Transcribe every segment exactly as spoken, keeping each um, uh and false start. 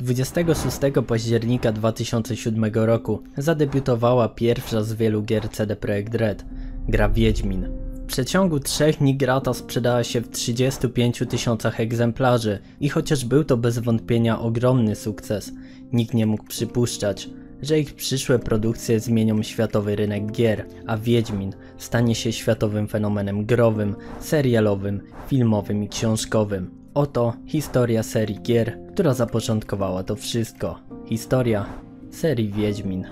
dwudziestego szóstego października dwa tysiące siódmego roku zadebiutowała pierwsza z wielu gier C D Projekt Red, gra Wiedźmin. W przeciągu trzech dni gra ta sprzedała się w trzydziestu pięciu tysiącach egzemplarzy i chociaż był to bez wątpienia ogromny sukces, nikt nie mógł przypuszczać, że ich przyszłe produkcje zmienią światowy rynek gier, a Wiedźmin stanie się światowym fenomenem growym, serialowym, filmowym i książkowym. Oto historia serii gier, która zapoczątkowała to wszystko. Historia serii Wiedźmin.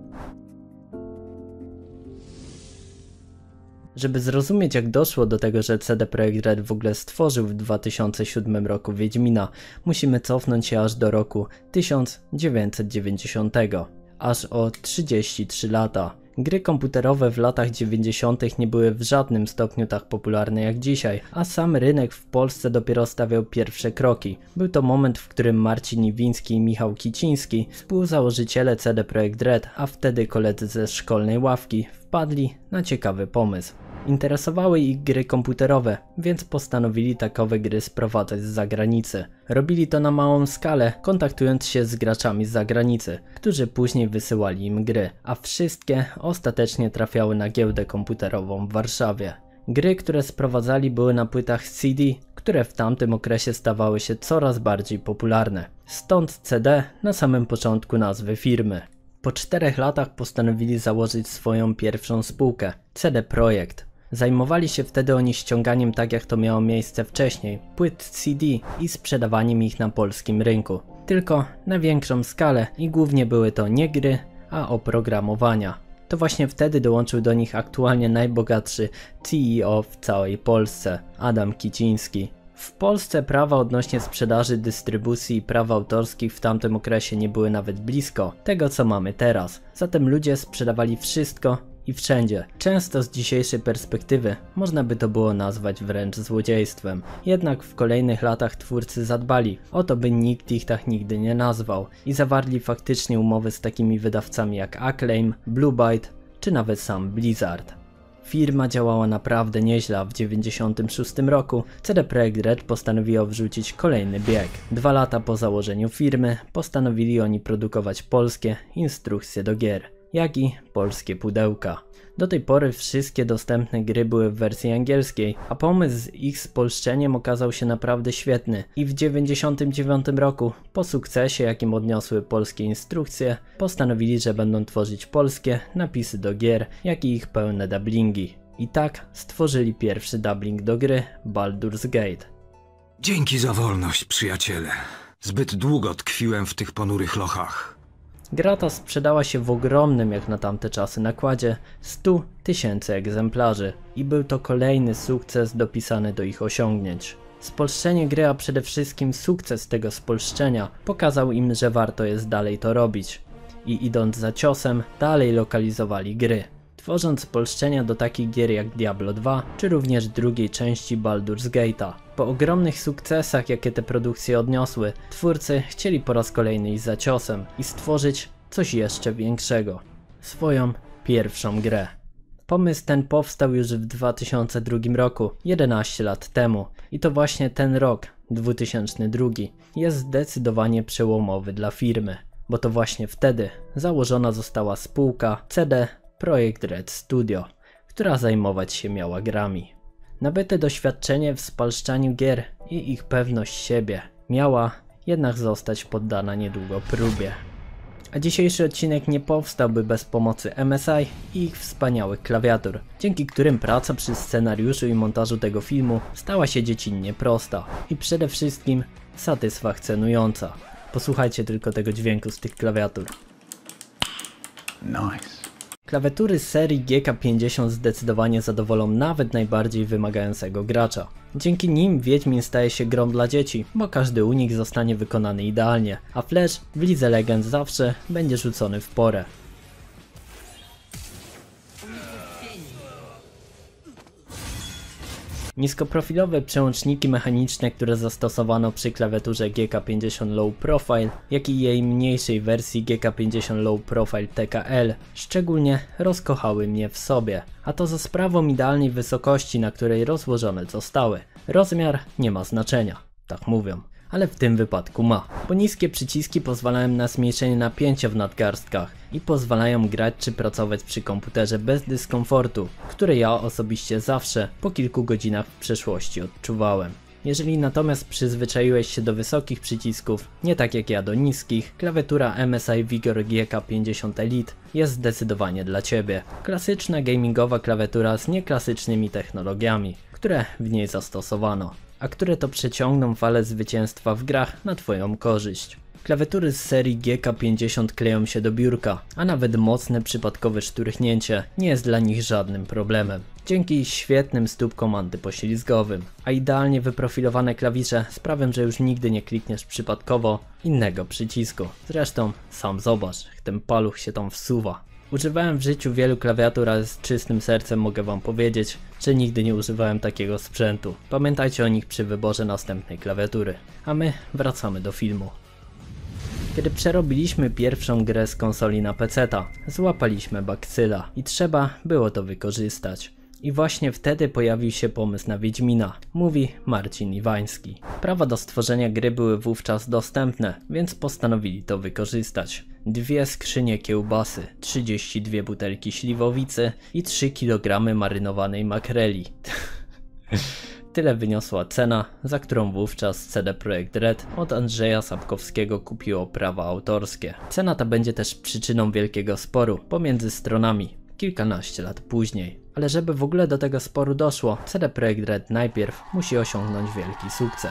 Żeby zrozumieć, jak doszło do tego, że C D Projekt Red w ogóle stworzył w dwa tysiące siódmym roku Wiedźmina, musimy cofnąć się aż do roku tysiąc dziewięćset dziewięćdziesiątego. Aż o trzydzieści trzy lata. Gry komputerowe w latach dziewięćdziesiątych nie były w żadnym stopniu tak popularne jak dzisiaj, a sam rynek w Polsce dopiero stawiał pierwsze kroki. Był to moment, w którym Marcin Iwiński i Michał Kiciński, współzałożyciele C D Projekt Red, a wtedy koledzy ze szkolnej ławki, wpadli na ciekawy pomysł. Interesowały ich gry komputerowe, więc postanowili takowe gry sprowadzać z zagranicy. Robili to na małą skalę, kontaktując się z graczami z zagranicy, którzy później wysyłali im gry, a wszystkie ostatecznie trafiały na giełdę komputerową w Warszawie. Gry, które sprowadzali, były na płytach C D, które w tamtym okresie stawały się coraz bardziej popularne. Stąd C D na samym początku nazwy firmy. Po czterech latach postanowili założyć swoją pierwszą spółkę, C D Projekt. Zajmowali się wtedy oni ściąganiem, tak jak to miało miejsce wcześniej, płyt C D i sprzedawaniem ich na polskim rynku. Tylko na większą skalę i głównie były to nie gry, a oprogramowania. To właśnie wtedy dołączył do nich aktualnie najbogatszy C E O w całej Polsce, Adam Kiciński. W Polsce prawa odnośnie sprzedaży, dystrybucji i praw autorskich w tamtym okresie nie były nawet blisko tego, co mamy teraz. Zatem ludzie sprzedawali wszystko i wszędzie. Często z dzisiejszej perspektywy można by to było nazwać wręcz złodziejstwem. Jednak w kolejnych latach twórcy zadbali o to, by nikt ich tak nigdy nie nazwał i zawarli faktycznie umowy z takimi wydawcami jak Acclaim, Blue Byte czy nawet sam Blizzard. Firma działała naprawdę nieźle, a w dziewięćdziesiątym szóstym roku C D Projekt Red postanowiło wrzucić kolejny bieg. Dwa lata po założeniu firmy postanowili oni produkować polskie instrukcje do gier, jak i polskie pudełka. Do tej pory wszystkie dostępne gry były w wersji angielskiej, a pomysł z ich spolszczeniem okazał się naprawdę świetny i w dziewięćdziesiątym dziewiątym roku, po sukcesie jakim odniosły polskie instrukcje, postanowili, że będą tworzyć polskie napisy do gier, jak i ich pełne dubbingi. I tak stworzyli pierwszy dubbing do gry Baldur's Gate. Dzięki za wolność, przyjaciele. Zbyt długo tkwiłem w tych ponurych lochach. Gra ta sprzedała się w ogromnym jak na tamte czasy nakładzie stu tysięcy egzemplarzy i był to kolejny sukces dopisany do ich osiągnięć. Spolszczenie gry, a przede wszystkim sukces tego spolszczenia pokazał im, że warto jest dalej to robić i idąc za ciosem dalej lokalizowali gry, tworząc spolszczenia do takich gier jak Diablo dwa czy również drugiej części Baldur's Gate'a. Po ogromnych sukcesach, jakie te produkcje odniosły, twórcy chcieli po raz kolejny iść za ciosem i stworzyć coś jeszcze większego. Swoją pierwszą grę. Pomysł ten powstał już w dwa tysiące drugim roku, jedenaście lat temu. I to właśnie ten rok, dwa tysiące drugi, jest zdecydowanie przełomowy dla firmy. Bo to właśnie wtedy założona została spółka C D Projekt Red Studio, która zajmować się miała grami. Nabyte doświadczenie w spolszczaniu gier i ich pewność siebie miała jednak zostać poddana niedługo próbie. A dzisiejszy odcinek nie powstałby bez pomocy M S I i ich wspaniałych klawiatur, dzięki którym praca przy scenariuszu i montażu tego filmu stała się dziecinnie prosta i przede wszystkim satysfakcjonująca. Posłuchajcie tylko tego dźwięku z tych klawiatur. Nice. Klawiatury z serii G K pięćdziesiąt zdecydowanie zadowolą nawet najbardziej wymagającego gracza. Dzięki nim Wiedźmin staje się grą dla dzieci, bo każdy unik zostanie wykonany idealnie, a flash w Lidze Legend zawsze będzie rzucony w porę. Niskoprofilowe przełączniki mechaniczne, które zastosowano przy klawiaturze G K pięćdziesiąt Low Profile, jak i jej mniejszej wersji G K pięćdziesiąt Low Profile T K L, szczególnie rozkochały mnie w sobie, a to za sprawą idealnej wysokości, na której rozłożone zostały. Rozmiar nie ma znaczenia, tak mówią. ale w tym wypadku ma, bo niskie przyciski pozwalają na zmniejszenie napięcia w nadgarstkach i pozwalają grać czy pracować przy komputerze bez dyskomfortu, który ja osobiście zawsze po kilku godzinach w przeszłości odczuwałem. Jeżeli natomiast przyzwyczaiłeś się do wysokich przycisków, nie tak jak ja do niskich, klawiatura M S I Vigor G K pięćdziesiąt Elite jest zdecydowanie dla Ciebie. Klasyczna gamingowa klawiatura z nieklasycznymi technologiami, które w niej zastosowano, a które to przeciągną falę zwycięstwa w grach na Twoją korzyść. Klawiatury z serii G K pięćdziesiąt kleją się do biurka, a nawet mocne przypadkowe szturchnięcie nie jest dla nich żadnym problemem. Dzięki świetnym stópkom antypoślizgowym, a idealnie wyprofilowane klawisze sprawią, że już nigdy nie klikniesz przypadkowo innego przycisku. Zresztą sam zobacz, jak ten paluch się tam wsuwa. Używałem w życiu wielu klawiatur, ale z czystym sercem mogę wam powiedzieć, że nigdy nie używałem takiego sprzętu. Pamiętajcie o nich przy wyborze następnej klawiatury. A my wracamy do filmu. Kiedy przerobiliśmy pierwszą grę z konsoli na peceta, złapaliśmy bakcyla i trzeba było to wykorzystać. I właśnie wtedy pojawił się pomysł na Wiedźmina, mówi Marcin Iwański. Prawa do stworzenia gry były wówczas dostępne, więc postanowili to wykorzystać. Dwie skrzynie kiełbasy, trzydzieści dwie butelki śliwowicy i trzy kilogramy marynowanej makreli. Tyle wyniosła cena, za którą wówczas C D Projekt Red od Andrzeja Sapkowskiego kupiło prawa autorskie. Cena ta będzie też przyczyną wielkiego sporu pomiędzy stronami kilkanaście lat później. Ale żeby w ogóle do tego sporu doszło, C D Projekt Red najpierw musi osiągnąć wielki sukces.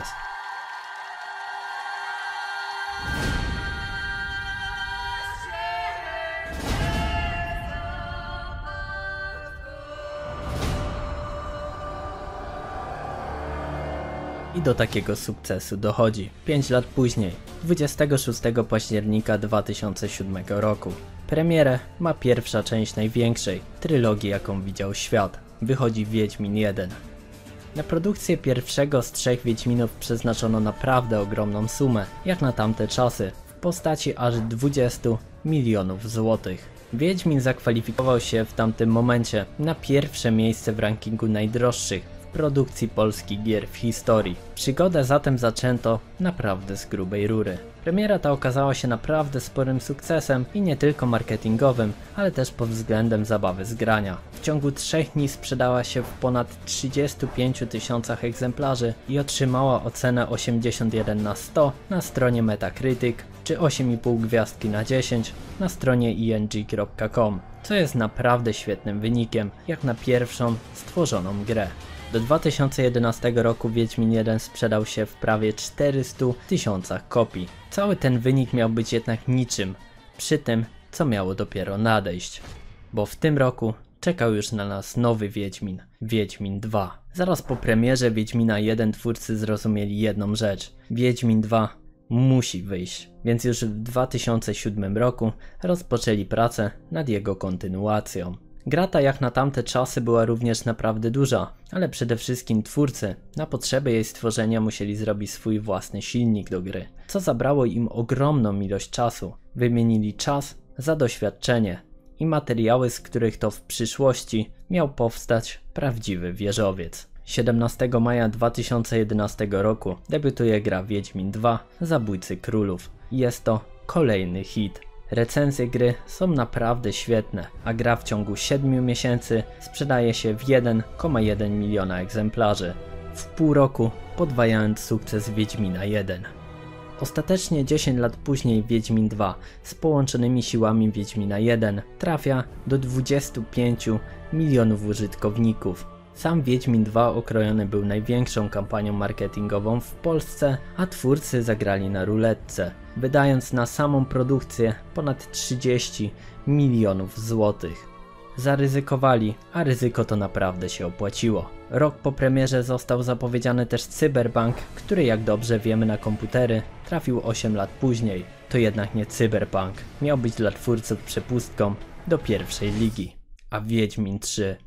I do takiego sukcesu dochodzi pięć lat później, dwudziestego szóstego października dwa tysiące siódmego roku. Premierę ma pierwsza część największej trylogii, jaką widział świat. Wychodzi Wiedźmin jeden. Na produkcję pierwszego z trzech Wiedźminów przeznaczono naprawdę ogromną sumę, jak na tamte czasy, w postaci aż dwudziestu milionów złotych. Wiedźmin zakwalifikował się w tamtym momencie na pierwsze miejsce w rankingu najdroższych produkcji polskich gier w historii. Przygodę zatem zaczęto naprawdę z grubej rury. Premiera ta okazała się naprawdę sporym sukcesem i nie tylko marketingowym, ale też pod względem zabawy z grania. W ciągu trzech dni sprzedała się w ponad trzydziestu pięciu tysiącach egzemplarzy i otrzymała ocenę osiemdziesiąt jeden na sto na stronie Metacritic, czy osiem i pół gwiazdki na dziesięć na stronie i n g kropka com, co jest naprawdę świetnym wynikiem, jak na pierwszą stworzoną grę. Do dwa tysiące jedenastego roku Wiedźmin jeden sprzedał się w prawie czterystu tysiącach kopii. Cały ten wynik miał być jednak niczym przy tym, co miało dopiero nadejść. Bo w tym roku czekał już na nas nowy Wiedźmin, Wiedźmin dwa. Zaraz po premierze Wiedźmina jeden twórcy zrozumieli jedną rzecz. Wiedźmin dwa musi wyjść, więc już w dwa tysiące siódmym roku rozpoczęli pracę nad jego kontynuacją. Gra ta jak na tamte czasy była również naprawdę duża, ale przede wszystkim twórcy na potrzeby jej stworzenia musieli zrobić swój własny silnik do gry, co zabrało im ogromną ilość czasu. Wymienili czas za doświadczenie i materiały, z których to w przyszłości miał powstać prawdziwy wieżowiec. siedemnastego maja dwa tysiące jedenastego roku debiutuje gra Wiedźmin dwa Zabójcy Królów. Jest to kolejny hit. Recenzje gry są naprawdę świetne, a gra w ciągu siedmiu miesięcy sprzedaje się w jeden przecinek jeden miliona egzemplarzy, w pół roku podwajając sukces Wiedźmina jeden. Ostatecznie dziesięć lat później Wiedźmin dwa z połączonymi siłami Wiedźmina jeden trafia do dwudziestu pięciu milionów użytkowników. Sam Wiedźmin dwa okrojony był największą kampanią marketingową w Polsce, a twórcy zagrali na ruletce, wydając na samą produkcję ponad trzydzieści milionów złotych. Zaryzykowali, a ryzyko to naprawdę się opłaciło. Rok po premierze został zapowiedziany też Cyberpunk, który jak dobrze wiemy na komputery trafił osiem lat później. To jednak nie Cyberpunk, miał być dla twórców przepustką do pierwszej ligi. A Wiedźmin trzy...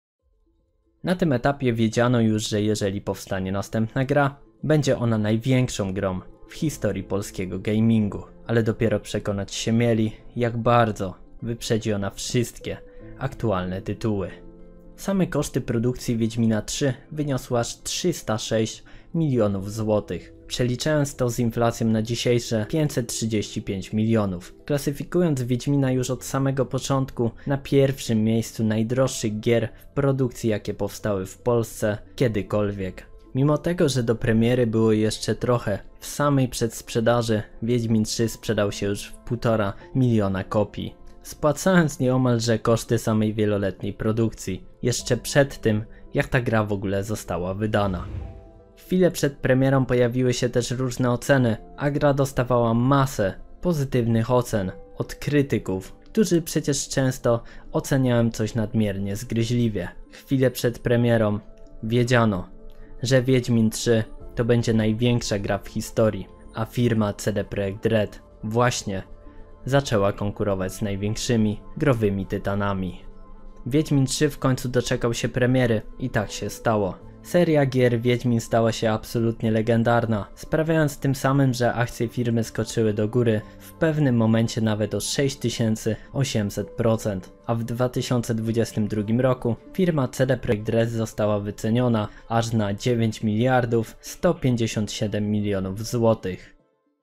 Na tym etapie wiedziano już, że jeżeli powstanie następna gra, będzie ona największą grą w historii polskiego gamingu, ale dopiero przekonać się mieli, jak bardzo wyprzedzi ona wszystkie aktualne tytuły. Same koszty produkcji Wiedźmina trzy wyniosły aż trzysta sześć milionów złotych. Przeliczając to z inflacją na dzisiejsze pięćset trzydzieści pięć milionów. Klasyfikując Wiedźmina już od samego początku na pierwszym miejscu najdroższych gier w produkcji, jakie powstały w Polsce kiedykolwiek. Mimo tego, że do premiery było jeszcze trochę, w samej przedsprzedaży Wiedźmin trzy sprzedał się już w półtora miliona kopii, spłacając nieomalże koszty samej wieloletniej produkcji, jeszcze przed tym, jak ta gra w ogóle została wydana. Chwilę przed premierą pojawiły się też różne oceny, a gra dostawała masę pozytywnych ocen od krytyków, którzy przecież często oceniałem coś nadmiernie zgryźliwie. Chwilę przed premierą wiedziano, że Wiedźmin trzy to będzie największa gra w historii, a firma C D Projekt Red właśnie zaczęła konkurować z największymi growymi tytanami. Wiedźmin trzy w końcu doczekał się premiery i tak się stało. Seria gier Wiedźmin stała się absolutnie legendarna, sprawiając tym samym, że akcje firmy skoczyły do góry w pewnym momencie nawet o sześć tysięcy osiemset procent, a w dwa tysiące dwudziestym drugim roku firma C D Projekt Red została wyceniona aż na dziewięć miliardów sto pięćdziesiąt siedem milionów złotych.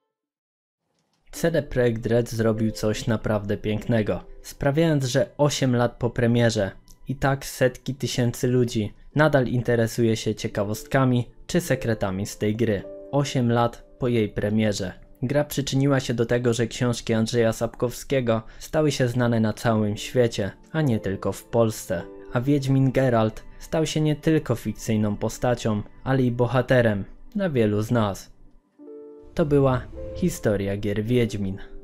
C D Projekt Red zrobił coś naprawdę pięknego, sprawiając, że osiem lat po premierze i tak setki tysięcy ludzi nadal interesuje się ciekawostkami czy sekretami z tej gry. osiem lat po jej premierze. Gra przyczyniła się do tego, że książki Andrzeja Sapkowskiego stały się znane na całym świecie, a nie tylko w Polsce. A Wiedźmin Geralt stał się nie tylko fikcyjną postacią, ale i bohaterem dla wielu z nas. To była historia gier Wiedźmin.